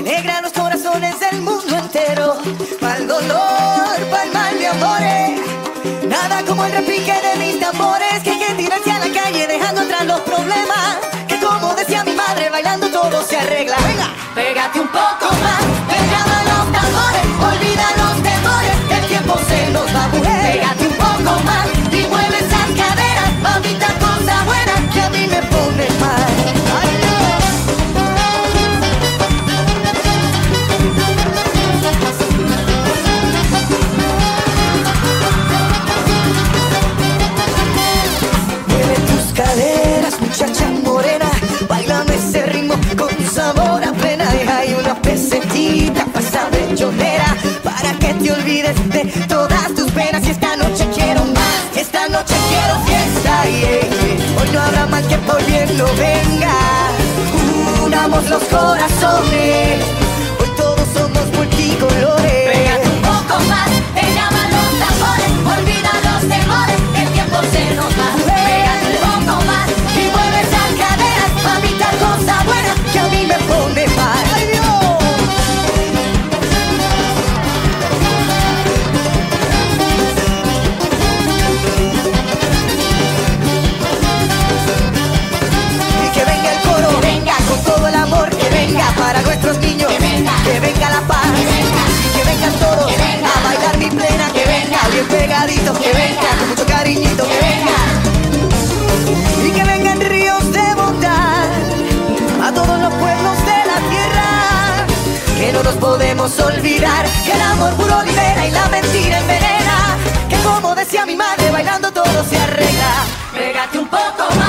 negra los corazones del mundo entero. Pa'l dolor, pa'l mal de amores, nada como el repique de mis tambores. Que hay que tirarse a la calle dejando atrás los problemas, que como decía mi madre, bailando todo se arregla. Venga, pégate un poco más, pegada a los tambores, olvida los temores, el tiempo se nos va, mujer. Pégate un poco más y mueve esas caderas, mamita, cosa buena que a mí me pone mal. Ay, mueve tus caderas, muchacha morena, bailame ese ritmo con sabor a plena. Deja ahí una pesetita pa' esa bellonera, para que te olvides de todas tus penas. Y esta noche quiero más, esta noche quiero fiesta, yeah. Hoy no habrá mal que por bien no venga. Unamos los corazones, hoy todos somos multicolores. Pégate un poco más, te llaman los tambores, olvida los temores, el tiempo se nos va. Pégate un poco más y mueve esas caderas, mamita, cosa buena que a mí me pone mal. ¡Ay, Dios! Para nuestros niños, que venga la paz, que vengan todos a bailar mi plena, que venga bien pegadito, que venga con mucho cariñito, que venga, y que vengan ríos de bondad a todos los pueblos de la tierra, que no nos podemos olvidar que el amor puro libera y la mentira envenena, que como decía mi madre, bailando todo se arregla. Pégate un poco más.